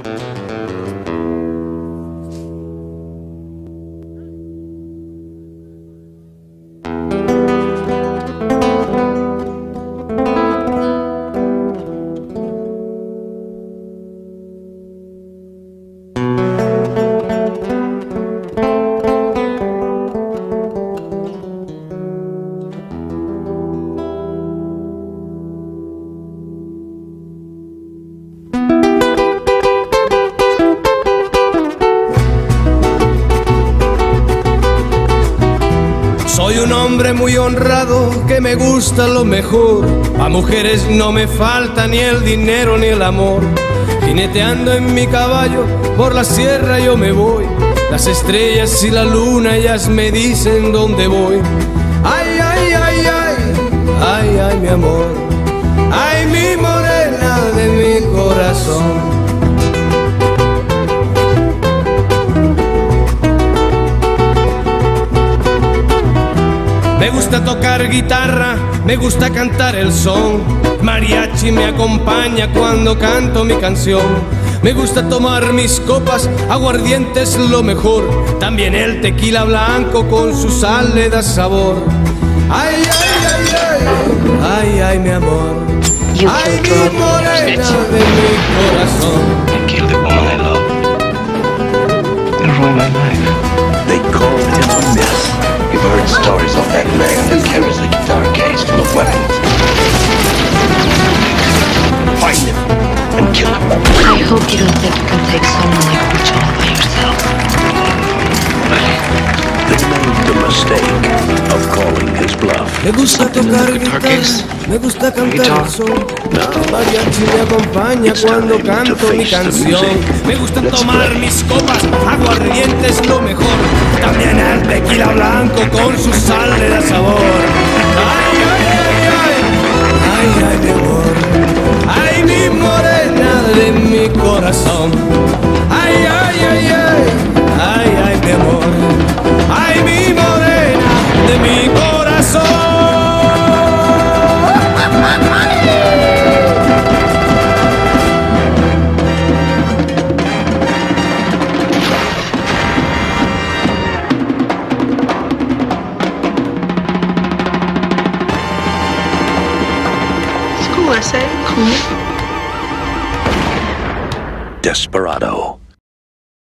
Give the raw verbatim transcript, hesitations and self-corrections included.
Soy un hombre muy honrado que me gusta lo mejor. A mujeres no me falta ni el dinero ni el amor. Jineteando en mi caballo por la sierra yo me voy. Las estrellas y la luna ellas me dicen dónde voy. Ay, ay, ay, ay, ay, ay, mi amor. Ay, mi morena de mi corazón. Me gusta tocar guitarra, me gusta cantar el son. Mariachi me acompaña cuando canto mi canción. Me gusta tomar mis copas, aguardiente es lo mejor. También el tequila blanco con su sal le da sabor. Ay, ay, ay, ay, ay, ay, mi amor. Ay, mi morena de mi corazón. I killed the woman I love. They ruined my life. They called him a mess. You've heard stories of that man that carries a guitar case full of weapons. Find him and kill him. I hope you don't think you can take someone like Butch all by yourself. They made the mistake of calling his bluff. Me gusta tocar guitarra, me gusta cantar el son. Mariachi me acompaña cuando canto mi canción. Me gusta tomar mis copas, aguardiente es lo mejor. También el tequila blanco con su sal le da sabor. Ay, ay, ay, ay, ay, ay, mi amor. Ay, mi morena de mi corazón. Ay, ay, ay, ay, ay, ay, mi amor. Ay, mi morena de mi corazón. It's cool, I say. Cool. Desperado.